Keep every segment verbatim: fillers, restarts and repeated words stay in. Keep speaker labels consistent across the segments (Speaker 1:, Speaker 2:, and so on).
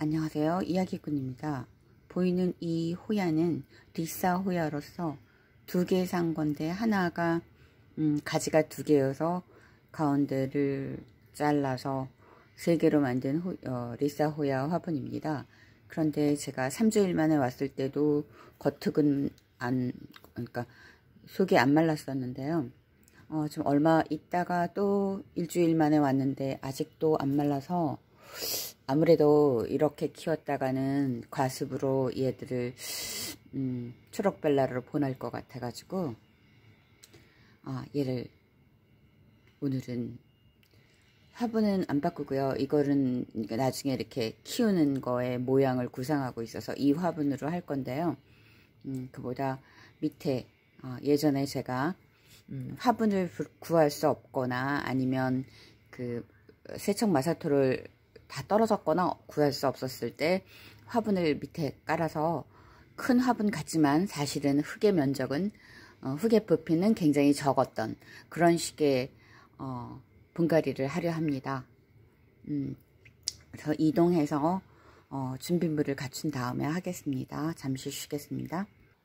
Speaker 1: 안녕하세요. 이야기꾼입니다. 보이는 이 호야는 리사 호야로서 두 개 산 건데 하나가 음, 가지가 두 개여서 가운데를 잘라서 세 개로 만든 호, 어, 리사 호야 화분입니다. 그런데 제가 삼 주일 만에 왔을 때도 겉흙은 안, 그러니까 속이 안 말랐었는데요. 어, 좀 얼마 있다가 또 일주일 만에 왔는데 아직도 안 말라서 아무래도 이렇게 키웠다가는 과습으로 얘들을 음, 초록벨라로 보낼 것 같아 가지고 아, 얘를 오늘은 화분은 안 바꾸고요. 이거는 나중에 이렇게 키우는 거에 모양을 구상하고 있어서 이 화분으로 할 건데요. 음, 그보다 밑에 어, 예전에 제가 음, 화분을 구할 수 없거나 아니면 그 세척 마사토를 다 떨어졌거나 구할 수 없었을 때 화분을 밑에 깔아서 큰 화분 같지만 사실은 흙의 면적은 어, 흙의 부피는 굉장히 적었던 그런 식의 어, 분갈이를 하려 합니다. 음, 그래서 이동해서 어, 준비물을 갖춘 다음에 하겠습니다. 잠시 쉬겠습니다.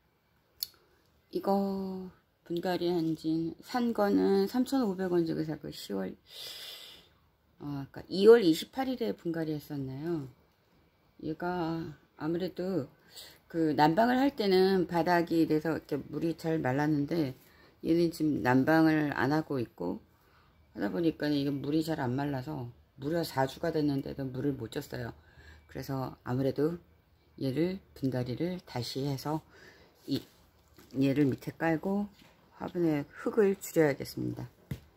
Speaker 1: 이거 분갈이 한지 산 거는 삼천오백 원 주고 사고 시월 어, 그러니까 이월 이십팔일에 분갈이 했었나요? 얘가 아무래도 그 난방을 할 때는 바닥이 이래서 이렇게 물이 잘 말랐는데 얘는 지금 난방을 안 하고 있고 하다 보니까 이게 물이 잘 안 말라서 무려 사 주가 됐는데도 물을 못 줬어요. 그래서 아무래도 얘를 분갈이를 다시 해서 이 얘를 밑에 깔고 화분에 흙을 줄여야겠습니다.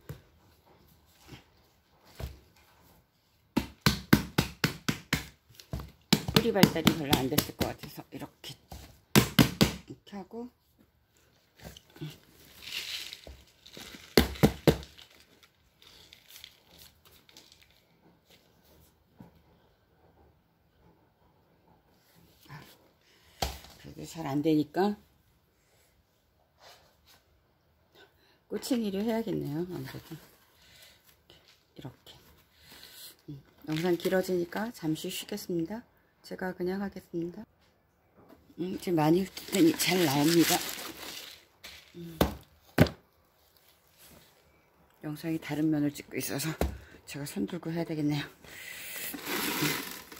Speaker 1: 뿌리 발달이 별로 안 됐을 것 같아서 이렇게 이렇게 하고 그래도 잘 안 되니까 꼬챙이를 해야겠네요. 아무래도 이렇게 음, 영상 길어지니까 잠시 쉬겠습니다. 제가 그냥 하겠습니다. 음, 지금 많이 흩더니 잘 나옵니다. 음. 영상이 다른 면을 찍고 있어서 제가 손 들고 해야 되겠네요. 음.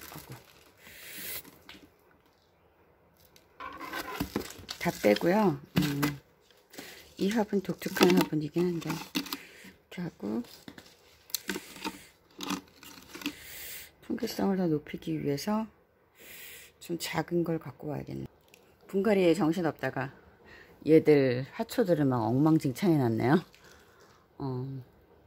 Speaker 1: 다 빼고요. 음. 이 화분 독특한 화분이긴 한데 이렇게 하고 통기성을 더 높이기 위해서 좀 작은 걸 갖고 와야겠네. 분갈이에 정신 없다가 얘들 화초들을 막 엉망진창해 놨네요. 어,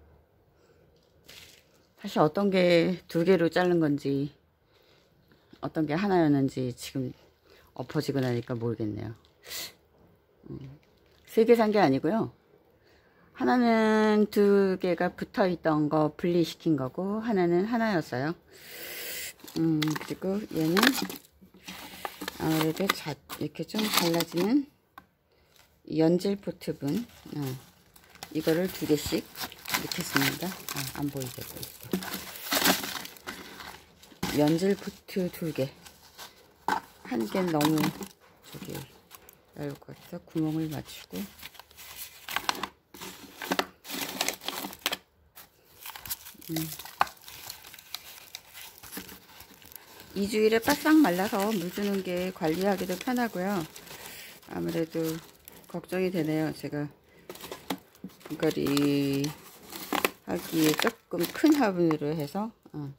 Speaker 1: 사실 어떤 게 두 개로 자른 건지 어떤 게 하나였는지 지금 엎어지고 나니까 모르겠네요. 음, 세 개 산 게 아니고요. 하나는 두 개가 붙어 있던 거 분리시킨 거고 하나는 하나였어요. 음, 그리고 얘는 아무래도 자, 이렇게 좀 갈라지는 연질 포트분 어, 이거를 두 개씩 넣겠습니다. 아, 안 보이게 보이게. 연질 포트 두 개. 한 개는 너무 저기 얇을 것 같아서 구멍을 맞추고 음. 이 주일에 바싹 말라서 물 주는 게 관리하기도 편하고요. 아무래도 걱정이 되네요. 제가 분갈이 하기에 조금 큰 화분으로 해서 어.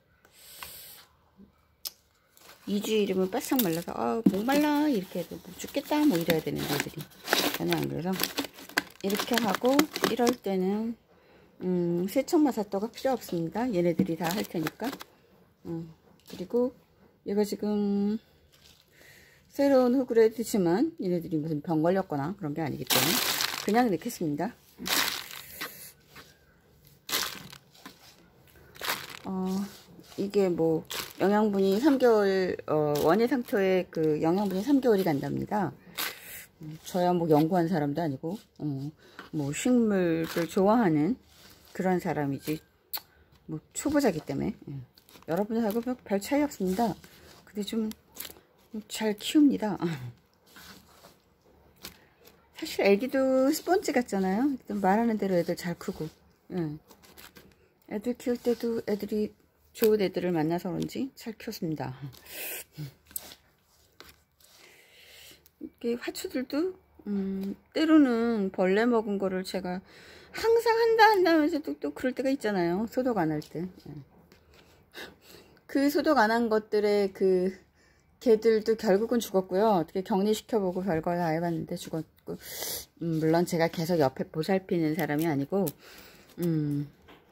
Speaker 1: 이 주일이면 바싹 말라서 아 목말라 이렇게 해도 뭐 죽겠다 뭐 이래야 되는 애들이 전혀 안 그래서 이렇게 하고 이럴 때는 음, 세척 마사토가 필요 없습니다. 얘네들이 다 할 테니까. 음, 그리고 얘가 지금 새로운 흙을 해두지만 얘네들이 무슨 병 걸렸거나 그런 게 아니기 때문에 그냥 넣겠습니다. 어, 이게 뭐 영양분이 삼 개월 어, 원예 상토에 그 영양분이 삼 개월이 간답니다. 음, 저야 뭐 연구한 사람도 아니고 어, 뭐 식물을 좋아하는 그런 사람이지 뭐 초보자기 때문에 예. 여러분하고 별 차이 없습니다. 근데 좀 잘 키웁니다. 사실 애기도 스펀지 같잖아요. 말하는 대로 애들 잘 크고. 예. 애들 키울 때도 애들이 좋은 애들을 만나서 그런지 잘 키웠습니다. 이게 화초들도 음, 때로는 벌레 먹은 거를 제가 항상 한다 한다 하면서도 또 그럴 때가 있잖아요. 소독 안 할 때. 그 소독 안 한 것들의 그 개들도 결국은 죽었고요. 어떻게 격리시켜보고 별거 다 해봤는데 죽었고, 음, 물론 제가 계속 옆에 보살피는 사람이 아니고, 음,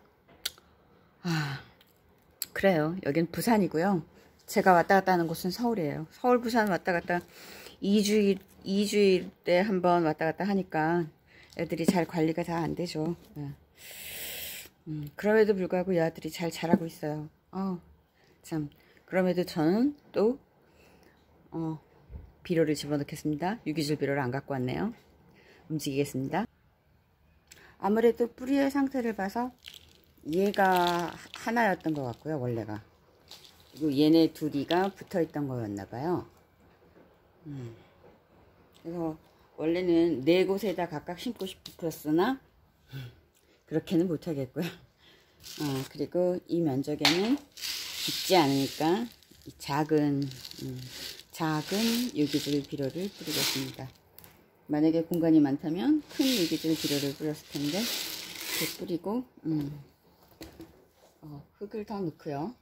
Speaker 1: 아, 그래요. 여긴 부산이고요. 제가 왔다 갔다 하는 곳은 서울이에요. 서울, 부산 왔다 갔다 이 주일, 이 주일에 한번 왔다 갔다 하니까 애들이 잘 관리가 다 안 되죠. 네. 음, 그럼에도 불구하고 이 아들이 잘 자라고 있어요. 어, 참. 그럼에도 저는 또 어, 비료를 집어넣겠습니다. 유기질 비료를 안 갖고 왔네요. 움직이겠습니다. 아무래도 뿌리의 상태를 봐서 얘가 하나였던 것 같고요. 원래가. 그리고 얘네 둘이가 붙어있던 거였나봐요. 음. 그래서 원래는 네 곳에다 각각 심고 싶었으나 그렇게는 못하겠고요. 어, 그리고 이 면적에는 깊지 않으니까 작은 음, 작은 유기질 비료를 뿌리겠습니다. 만약에 공간이 많다면 큰 유기질 비료를 뿌렸을 텐데 이렇게 뿌리고 음, 어, 흙을 더 넣고요.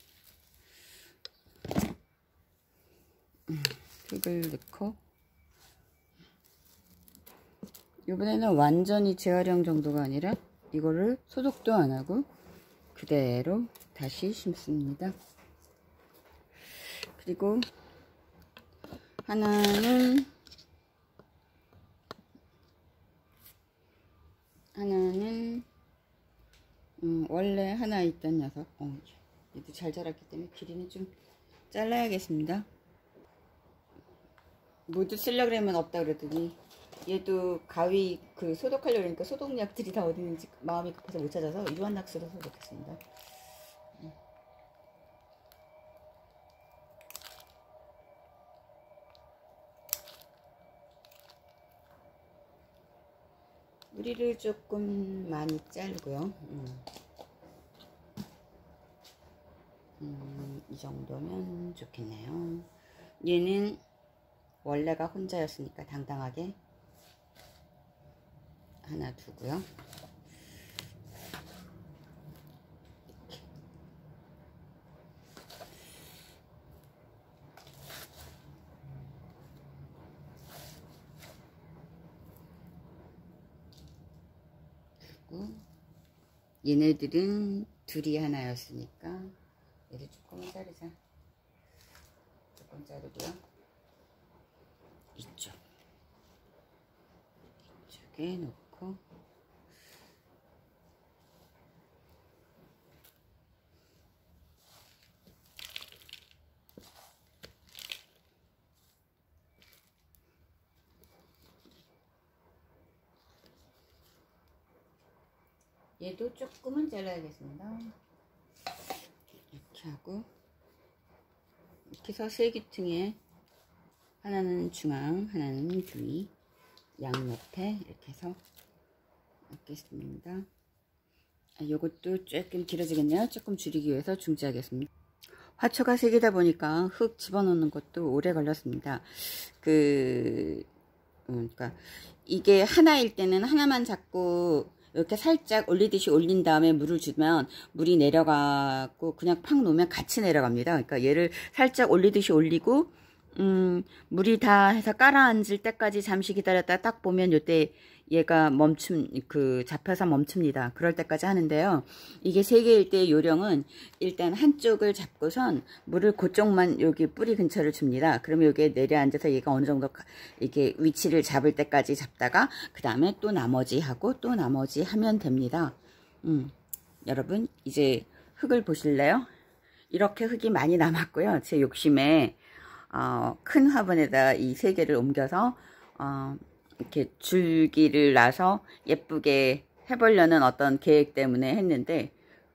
Speaker 1: 음, 흙을 넣고 이번에는 완전히 재활용 정도가 아니라 이거를 소독도 안 하고 그대로 다시 심습니다. 그리고 하나는 하나는 음, 원래 하나 있던 녀석. 어, 얘도 잘 자랐기 때문에 길이는 좀 잘라야겠습니다. 모두 쓰려고 그러면 없다 그러더니 얘도 가위 그 소독하려고 그러니까 소독약들이 다 어디 있는지 마음이 급해서 못 찾아서 유한낙스로 소독했습니다. 뿌리를 조금 많이 자르고요. 음. 음, 이 정도면 좋겠네요. 얘는 원래가 혼자였으니까 당당하게 하나 두고요. 얘네들은 둘이 하나였으니까 얘를 조금만 자르자. 조금 자르고요. 이쪽 이쪽에 놓고 얘도 조금은 잘라야겠습니다. 이렇게 하고 이렇게 해서 세 귀퉁이에 하나는 중앙, 하나는 뒤, 양옆에 이렇게 해서 넣겠습니다. 아, 요것도 조금 길어지겠네요. 조금 줄이기 위해서 중지하겠습니다. 화초가 세 개다 보니까 흙 집어넣는 것도 오래 걸렸습니다. 그, 음, 그러니까 이게 하나일 때는 하나만 잡고 이렇게 살짝 올리듯이 올린 다음에 물을 주면 물이 내려가고 그냥 팍 놓으면 같이 내려갑니다. 그러니까 얘를 살짝 올리듯이 올리고 음, 물이 다 해서 깔아앉을 때까지 잠시 기다렸다 딱 보면 요때 얘가 멈춤, 그, 잡혀서 멈춥니다. 그럴 때까지 하는데요. 이게 세 개일 때 요령은 일단 한쪽을 잡고선 물을 그쪽만 여기 뿌리 근처를 줍니다. 그러면 여기에 내려앉아서 얘가 어느 정도 이렇게 위치를 잡을 때까지 잡다가 그 다음에 또 나머지 하고 또 나머지 하면 됩니다. 음, 여러분, 이제 흙을 보실래요? 이렇게 흙이 많이 남았고요. 제 욕심에 어, 큰 화분에다 이 세 개를 옮겨서 어, 이렇게 줄기를 놔서 예쁘게 해보려는 어떤 계획 때문에 했는데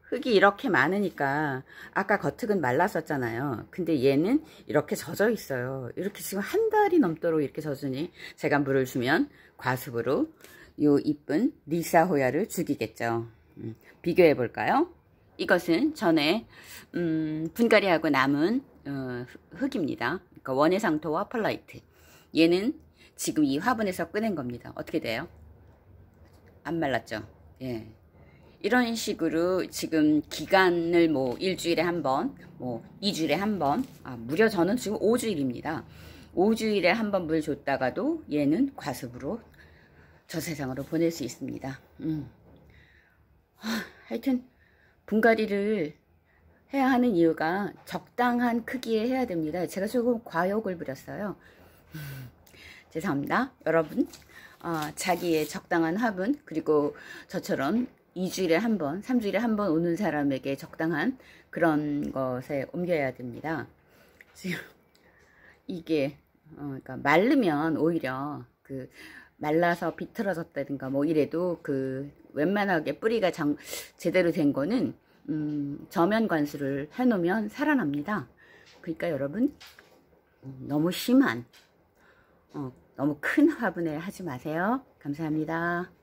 Speaker 1: 흙이 이렇게 많으니까 아까 겉흙은 말랐었잖아요. 근데 얘는 이렇게 젖어 있어요. 이렇게 지금 한 달이 넘도록 이렇게 젖으니 제가 물을 주면 과습으로 요 이쁜 리사호야를 죽이겠죠. 음, 비교해 볼까요? 이것은 전에 음, 분갈이하고 남은 어, 흙입니다. 그러니까 원해상토와 펄라이트. 얘는 지금 이 화분에서 꺼낸 겁니다. 어떻게 돼요? 안 말랐죠? 예. 이런 식으로 지금 기간을 뭐 일주일에 한 번, 뭐 이주일에 한 번, 아, 무려 저는 지금 오주일입니다. 오주일에 한 번 물 줬다가도 얘는 과습으로 저 세상으로 보낼 수 있습니다. 음. 하, 하여튼 분갈이를 해야 하는 이유가 적당한 크기에 해야 됩니다. 제가 조금 과욕을 부렸어요. 음, 죄송합니다. 여러분, 어, 자기의 적당한 화분, 그리고 저처럼 이주일에 한 번, 삼주일에 한 번 오는 사람에게 적당한 그런 것에 옮겨야 됩니다. 지금 이게 어, 그러니까 말르면 오히려 그 말라서 비틀어졌다든가 뭐 이래도 그 웬만하게 뿌리가 장, 제대로 된 거는 음, 저면 관수를 해놓으면 살아납니다. 그러니까 여러분 너무 심한 어, 너무 큰 화분에 하지 마세요. 감사합니다.